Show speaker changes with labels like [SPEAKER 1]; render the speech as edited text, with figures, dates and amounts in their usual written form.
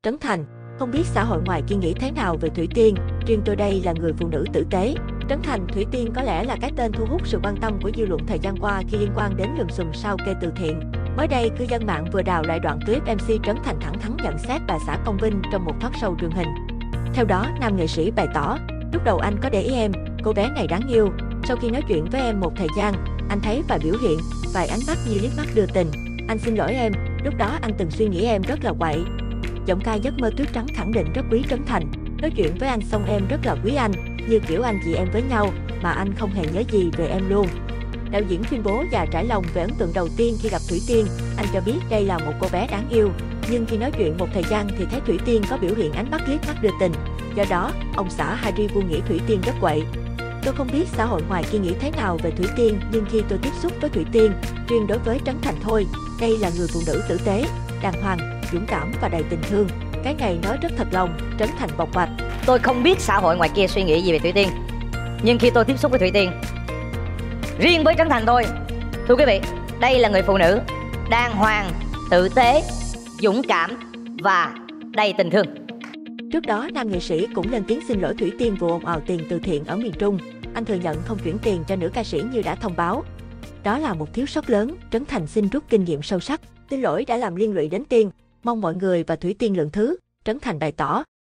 [SPEAKER 1] Trấn Thành, không biết xã hội ngoài kia nghĩ thế nào về Thủy Tiên, riêng tôi đây là người phụ nữ tử tế. Trấn Thành, Thủy Tiên có lẽ là cái tên thu hút sự quan tâm của dư luận thời gian qua khi liên quan đến lùm xùm sao kê từ thiện. Mới đây, cư dân mạng vừa đào lại đoạn clip MC Trấn Thành thẳng thắn nhận xét bà xã Công Vinh trong một talk show truyền hình. Theo đó, nam nghệ sĩ bày tỏ, lúc đầu anh có để ý em, cô bé này đáng yêu. Sau khi nói chuyện với em một thời gian, anh thấy vài biểu hiện, vài ánh mắt như liếc mắt đưa tình. Anh xin lỗi em, lúc đó anh từng suy nghĩ em rất là quậy. Giọng ca giấc mơ tuyết trắng khẳng định rất quý Trấn Thành. Nói chuyện với anh xong em rất là quý anh, như kiểu anh chị em với nhau, mà anh không hề nhớ gì về em luôn. Đạo diễn tuyên bố và trải lòng về ấn tượng đầu tiên khi gặp Thủy Tiên. Anh cho biết đây là một cô bé đáng yêu, nhưng khi nói chuyện một thời gian thì thấy Thủy Tiên có biểu hiện ánh mắt liếc mắt đưa tình. Do đó, ông xã Harry Vu nghĩ Thủy Tiên rất quậy. Tôi không biết xã hội ngoài kia nghĩ thế nào về Thủy Tiên, nhưng khi tôi tiếp xúc với Thủy Tiên, riêng đối với Trấn Thành thôi, đây là người phụ nữ tử tế, đàng hoàng, dũng cảm và đầy tình thương. Cái này nói rất thật lòng, Trấn Thành bộc bạch.
[SPEAKER 2] Tôi không biết xã hội ngoài kia suy nghĩ gì về Thủy Tiên, nhưng khi tôi tiếp xúc với Thủy Tiên, riêng với Trấn Thành thôi, thưa quý vị, đây là người phụ nữ đàng hoàng, tử tế, dũng cảm và đầy tình thương.
[SPEAKER 1] Trước đó, nam nghệ sĩ cũng lên tiếng xin lỗi Thủy Tiên vụ ồn ào tiền từ thiện ở miền Trung. Anh thừa nhận không chuyển tiền cho nữ ca sĩ như đã thông báo. Đó là một thiếu sót lớn, Trấn Thành xin rút kinh nghiệm sâu sắc. Xin lỗi đã làm liên lụy đến Tiên, mong mọi người và Thủy Tiên lượng thứ, Trấn Thành bày tỏ.